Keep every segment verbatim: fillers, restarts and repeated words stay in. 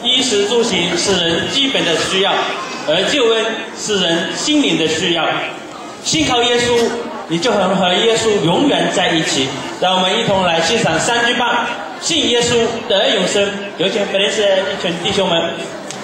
衣食住行是人基本的需要，而救恩是人心灵的需要。信靠耶稣，你就能和耶稣永远在一起。让我们一同来欣赏三句半，信耶稣得永生。有请本市一群弟兄们。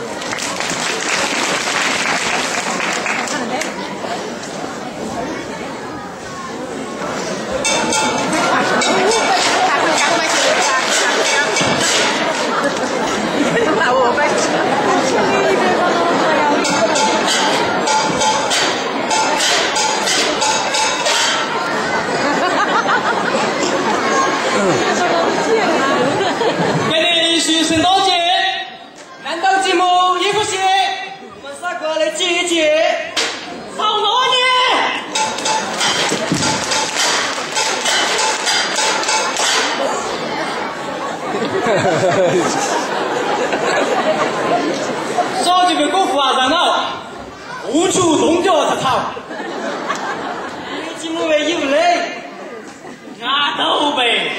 说这个国父啊，然后无处龙角之草，节目为有嘞， 俺都呗。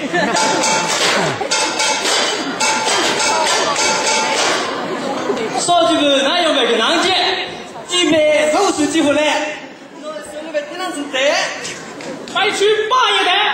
说这个哪有那个囊姐，几百肉食几乎嘞，我说那个地上是得， 快去扒一点。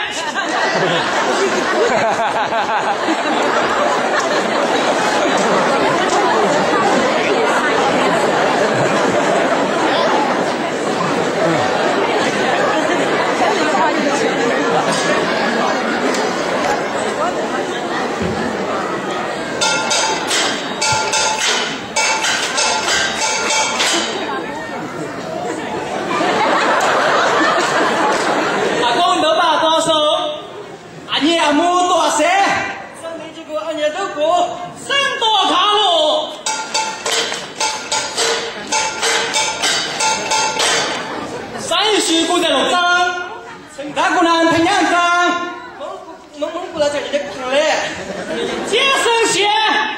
大姑娘太娘张，蒙蒙蒙古来这里的看嘞， 接生鞋。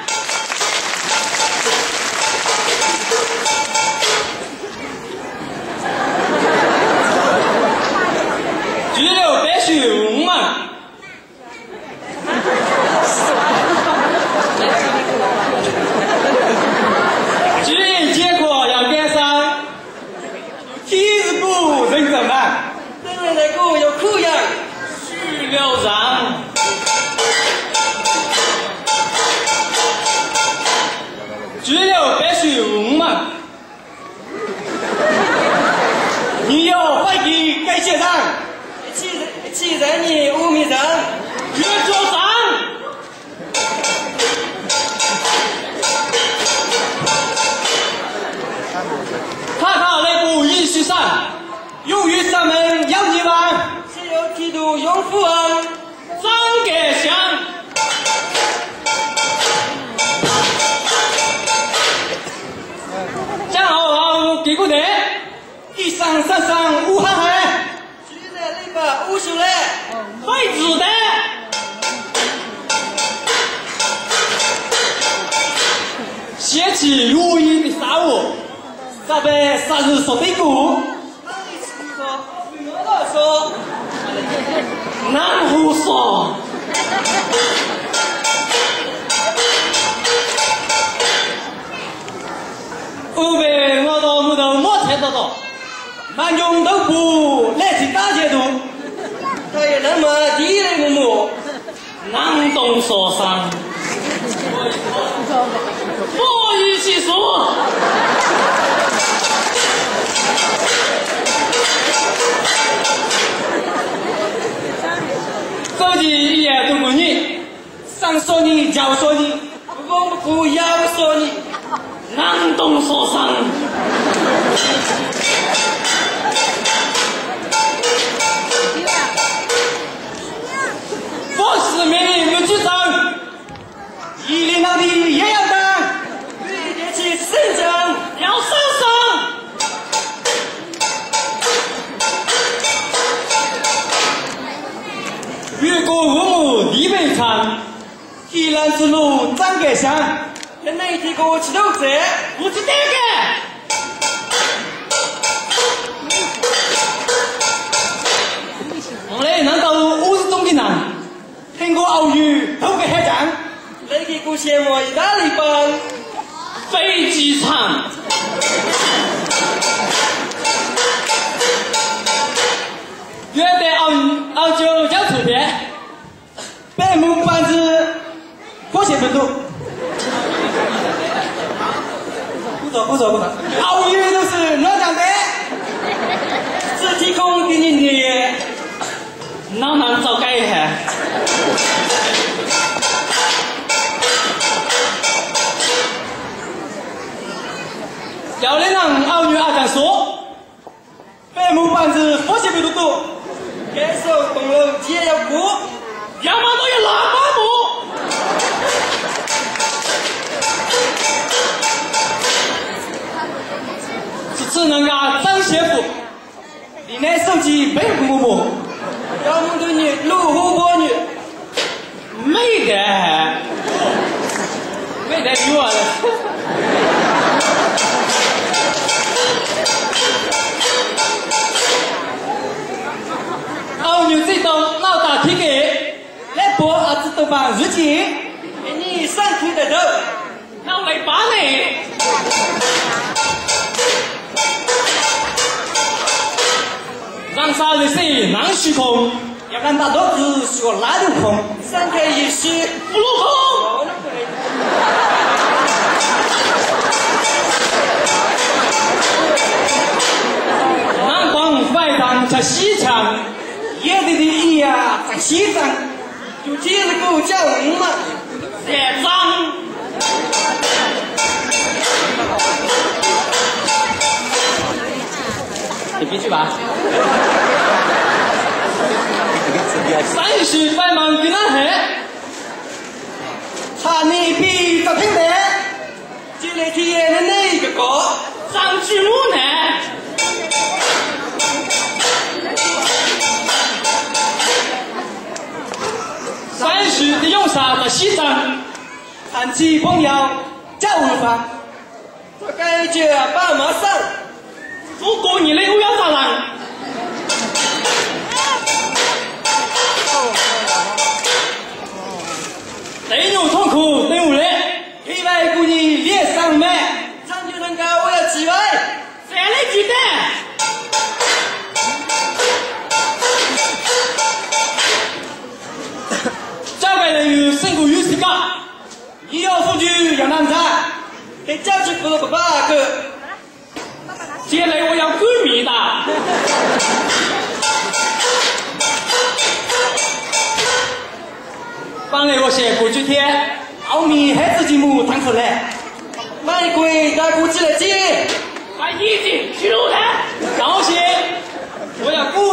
拘留白熊嘛。居然结果要赶上，体日不人怎么办？那个有苦呀， 去了让。 拘留白熊嘛，你要快给该写上，既既然你无名人， 越做上。 他靠内部一须上。用于上门要你王，只有提督永福王张改祥。江好王给过来，一上山上无航海，居然内把无修来，快子的。写起如意的杀我，咱们杀日说对鼓。说， 难胡说。 后背我到木头莫才得到，满中都不来去大街头，他也那么低来木木， 难懂所伤，不予细说。 这里一言都不你，上说你，下说你，不不要说你， 难懂所伤。 我是命不局长，一领那里也要当，对得起省长要上上。 越过五亩地北长，提篮之路张改祥，跟那一个起头者， 不是这个。 我来难道五十中的人，听过奥语都给海战，那个个羡慕意大利班飞机场。 原来澳澳洲要出片，北木班子火箭本土。不错不错不错，奥运都是暖场的，只提供给你的， 哪能早改一下？ 要来让奥运阿强说，北木班子火箭本土多，该手动了也要过， 要么都要拉巴木。 只能啊张先夫，你那手机没有木木，要么对你路虎婆女， 没得，没得有啊！ 奥运这道老大题给，来播儿子都把日记，给你上去的头， 老雷巴呢？让啥人谁难虚空？ 要看大多子是个拉流空，三开一时不落空。 南方外场在西场，野地的一呀在西场，就接着给我叫人嘛， 野脏。你别去吧。 三十百万的男孩，他你比不平的，就来体验的那一个歌， 张巨木呢？ 三十的用啥的西藏，谈起朋友叫无法，这感觉爸妈上。 如果你的乌鸦蟑螂， 内容痛苦对不对？意外故意脸上美，长久能够我要机会， 再来几单。 交给人员胜过于是个，医药数据要难查，给交起不个八个。 接下来我要闺蜜的。 本来我写过几天，奥秘孩子节目弹出来，玫瑰大鼓起来接， 把一斤记录来。 高兴，我要鼓